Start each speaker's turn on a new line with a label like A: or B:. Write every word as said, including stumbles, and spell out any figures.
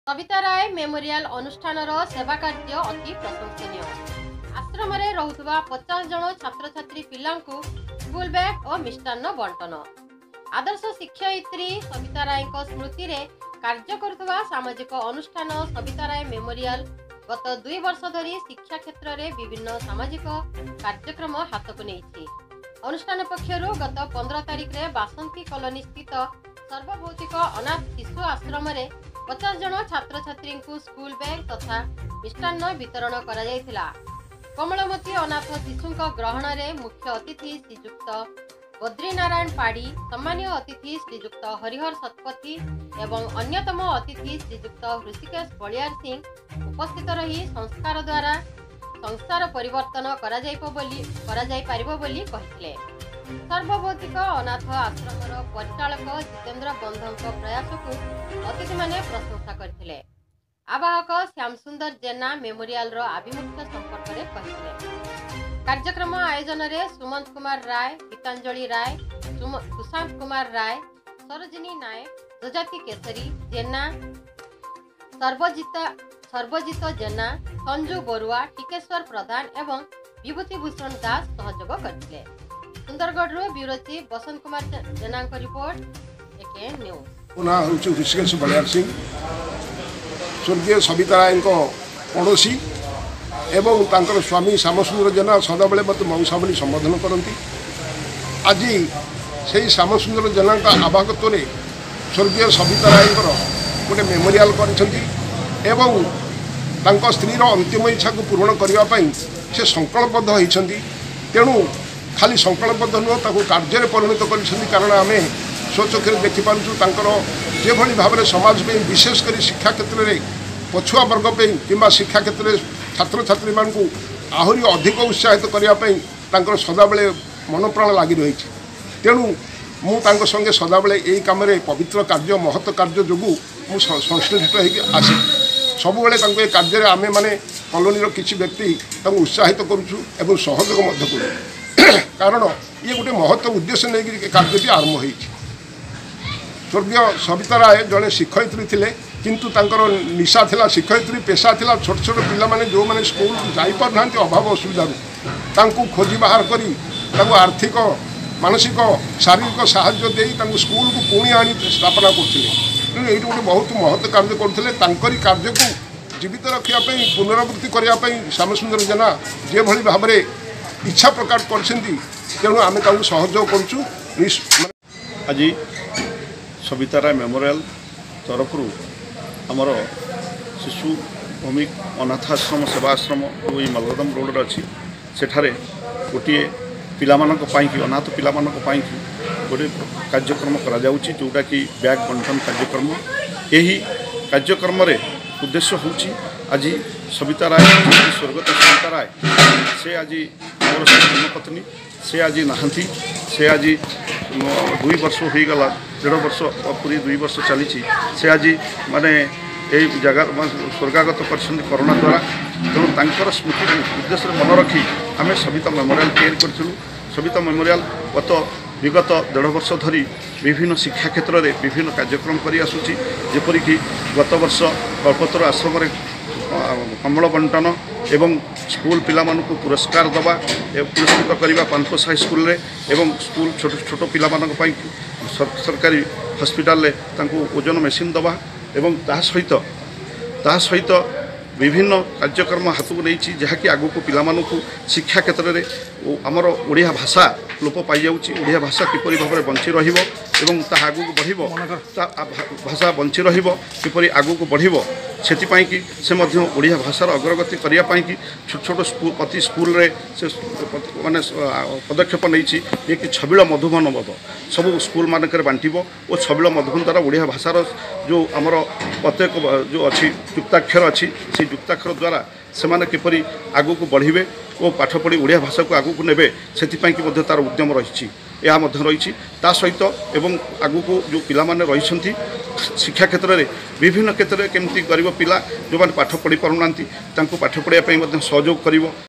A: सविता राय memorial अनुष्ठान सेवा कार्य अति प्रशंसनीय। आश्रम में रहुवा पचास जन छात्र छात्री पिलांकु स्कूल बैग और मिष्टान्न बंटन। आदर्श शिक्षयित्री सविता राय स्मृति रे कार्य करुवा सामाजिक अनुष्ठान सविता राय मेमोरियल गत दुई वर्ष धरी शिक्षा क्षेत्र में विभिन्न सामाजिक कार्यक्रम हाथ को नहीं। अनुष्ठान पक्षर गत पंद्रह तारिख में बासंती कॉलोनी स्थित सर्वभौतिक अनाथ शिशु आश्रम में पचास जन छात्र छात्री को स्कूल बैग तथा मिष्टान्न वितरण करा जायथिला। कमलमती अनाथ शिशु ग्रहण में मुख्य अतिथि श्रीजुक्त बद्रीनारायण पाड़ी, सम्मानीय अतिथि श्रीजुक्त हरिहर शतपथी एवं अन्यतम अतिथि श्रीजुक्त ऋषिकेश बलियार सिंह उपस्थित रही संस्कार द्वारा संसार परिवर्तन करा जाइपो बोली करा जाय पारिबो बोली कहिथिले। सर्वभौतिक अनाथ आश्रमर परिचालक जितेन्द्र बंधक प्रयास को अतिथि माने प्रशंसा करथिले। आवाहक श्याम सुंदर जेना मेमोरियल रो आभिमुख्य संपर्क में कहिथिले। कार्यक्रम आयोजन रे सुमंत कुमार राय, गीतांजलि राय, सुशांत कुमार राय, सरोजिनी नायक, जजाति केसरी जेना, सर्वजित सर्वजित जेना, संजू बरुआ, टिकेश्वर प्रधान एवं विभूति भूषण दास सहयोग करथिले। सुंदरगढ़ रो ब्यूरो चीफ बसंत कुमार जेना को रिपोर्ट एके न्यूज।
B: ना होछु ऋषिकेश बलियार सिंह स्वर्गीय सविता राय को पड़ोशी एवं तांकर स्वामी श्यामसुंदर जेना सदाबले मत मौसा बोली संबोधन करती। आज से श्यामसुंदर जेना आवाहकत्व में स्वर्गीय सविता राय गोटे मेमोरियल कर स्त्रीर अंतिम इच्छा को पूरण करने से संकल्पबद्ध होती। तेणु खाली संकल्पबद्ध नुह ताको कार्य परिणत कर, कारण आम स्वचक्षु देखिपुँ जो भाव में समाज में विशेषकर शिक्षा क्षेत्र में पछुआ वर्ग कि शिक्षा क्षेत्र में छात्र छात्री मान आहरी अधिक उत्साहित करने सदाबले मन प्राण लगी रही। तेणु मुझे संगे सदाबले यही कम पवित्र कार्य महत्व कार्य जो संश्लिष्ट होसी सब बड़े कार्य आम मैंने कॉलोनी किसी व्यक्ति उत्साहित करुँ सहयोग करूँ, कारण ये गोटे महत्व उद्देश्य नहीं कार्य आरंभ हो। स्वर्गीय सविता राय जड़े शिक्षयित्री थे, किंतु तांकर निशा थिला शिक्षयित्री पेशा थिला छोट छोट पिला माने जो माने स्कूल जाई पर नांती अभाव असुविधा तांकु खोजी बाहर करी तांकु आर्थिक मानसिक शारीरिक सहायता देई तांकु स्कूल को पुणी आनी स्थापना करथिले। तेणु ये गोटे बहुत महत्व कार्य करथिले। तांकरी कार्य को जीवित रखिया पई पुनरावृत्ति करिया पई श्यामसुंदर जेना जे भली भाव में इच्छा प्रकट करछंती, तेणु आमे तांकु सहयोग करछु।
C: आज सविता राय मेमोरियल तरफ आमर शिशु भूमि अनाथ आश्रम सेवा आश्रम जो मलगदम रोड अच्छी सेठारे गोटे पिलामानक पाइकी अनाथ पिलामानक पाइकी गोटे कार्यक्रम करा जाउची, जोटा कि बैग बंटन कार्यक्रम। यही कार्यक्रम रे उद्देश्य होची आज सविता राय स्वर्गत सविता राय से आज मोर धर्मपत्नी से आज नहांती से आज दुई वर्ष हो गला डेढ़ वर्ष पूरी दुई वर्ष चली से आज माने यही जगह स्वर्गागत कर कोरोना द्वारा। तेणु तांकर स्मृति उद्देश्य मन रखी आम सविता मेमोरियल तैयारी करूँ। सविता मेमोरियल गत विगत डेढ़ वर्ष धरी विभिन्न शिक्षा क्षेत्र में विभिन्न कार्यक्रम कर आसूची, जेपरिक गत वर्ष कल्पतर आश्रम कमल बंटन एवं स्कूल पिला मानकु पुरस्कार दबा पुरस्कृत करने पानपोस हाई स्कूल रे एवं स्कूल छोट छोट पिला मानक पई सरकारी हॉस्पिटल रे तांकु ओजन मेसीन दबा एवं ता सहित ता सहित विभिन्न कार्यक्रम हाथ को नहीं जहाँकि आगू पिला मानकु शिक्षा क्षेत्र में आमर ओडिया भाषा लोप पाई जाउची। ओडिया भाषा किपरि भाव में बंची रहिबो एवं ता आगू को बढ़िबो, ता भाषा बंची रहिबो किपरि आगू को बढ़िबो सेतिपाई कि से मध्य ओडिया भाषार अग्रगति करिया पाई कि छोट छोट स्कूल प्रति स्कूल रे से माने पदक्षेप नहीं ये कि छबिल मधुबन बध सब स्कूल मानक बांटिबो और छबिल मधुबन द्वारा ओडिया भाषार जो आमर प्रत्येक जो अच्छी युक्ताक्षर अच्छी से युक्ताक्षर द्वारा से माने किपरि आगू को बढ़िबे और पाठ पढ़ी ओडिया भाषा को आगू को नेबे सेतिपाई कि मध्य तार उद्यम रही यह रही सहित एवं आगू को जो पिला माने रही शिक्षा क्षेत्र में विभिन्न क्षेत्र में केमती गरीब पिला जो माने पाठ पढ़ी पारना पाठ पढ़ाई सहयोग करिवो।